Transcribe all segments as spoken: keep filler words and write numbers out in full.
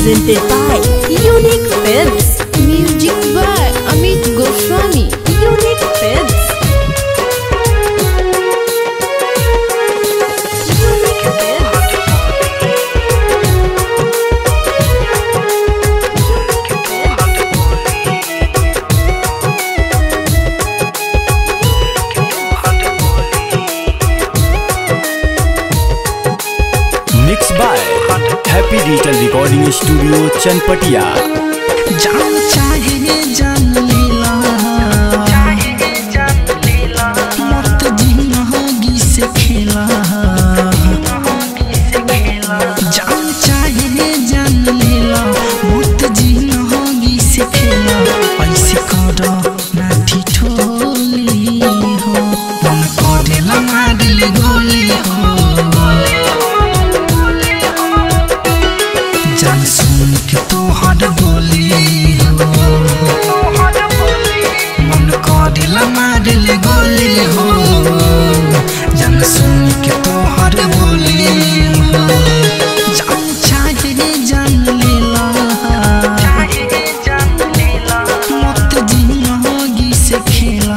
presented by Unique Films. Music by Amit Goswami. Unique Films. Unique Films. Mixed by Happy Digital Recording Studio Chanpatia. जान चाहे जान लीला मत जिंदगी से खेला जान चाहे जान लीला मत जिंदगी से खेला ऐसे करो ना ठिठोली हो मन करेला मारले गोली हो जान सुन के तो हर बोली मन करेला मारले गोली हो जान सुन के तो हर बोली जान चाहे जान लीला मत जिंदगी से खेला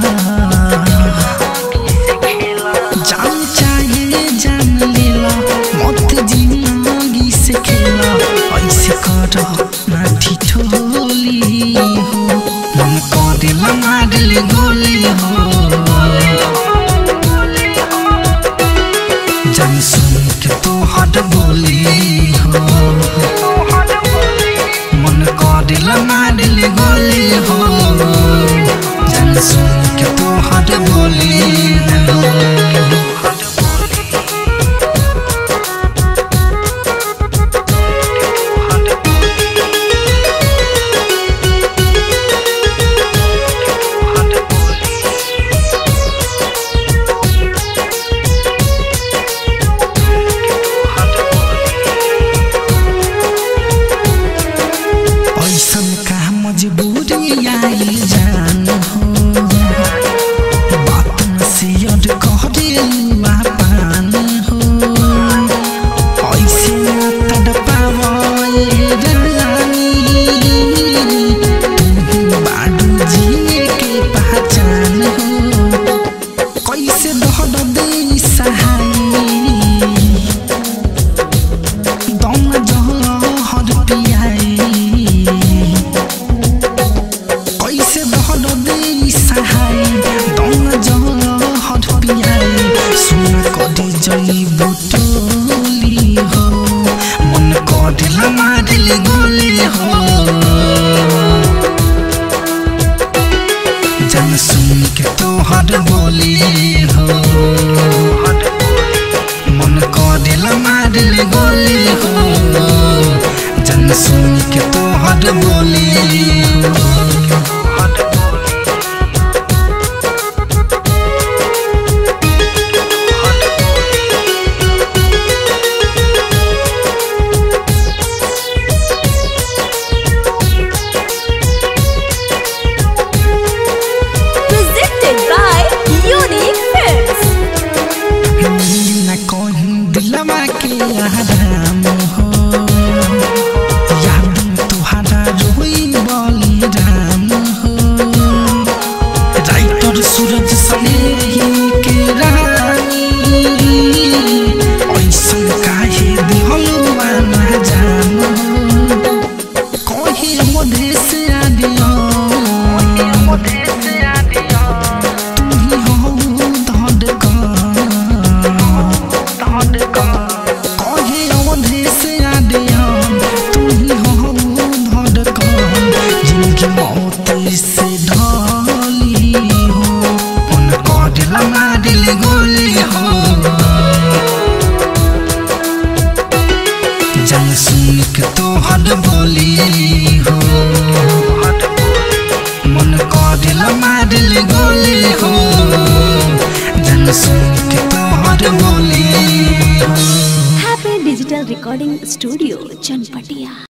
जान चाहे जान लीला मत जिंदगी से खेला ऐसे करो ना ठिठोली हो मन करेला मारले गोली हो जान सुन के तो हट बोली हो मन करेला मारले गोली हो जान सुन के तो हट बोली हो मजबूरी आई जान हो बात नसीहत कहरेलुआ पान हो ऐसे तड़पावे रानी तुम बाडू जिए के पहचान हो कैसे दहड़ दे सहाय दम जहर पियाई सहाय दम जहर पियाई सुन कदी जई बुटोली हो मन करेला मारले गोली हो जान सुन के तो हर बोली हो मन करेला मारले गोली हो जान सुन के तो हर बोली हो आराम हो याद तुहारा रोई बोली राम हो राइटर सूरज सनेही के रानी ऐसन काहे दिहलुआ ना जान हो कहे मधेश आदियो तुही हो धड़कन से ढाली हो मन करेला मारले गोली हो जान सुन के तो हर बोली हो मन करेला मारले गोली हो जान सुन के तो हर बोली हो Happy Digital Recording Studio Chanpatia.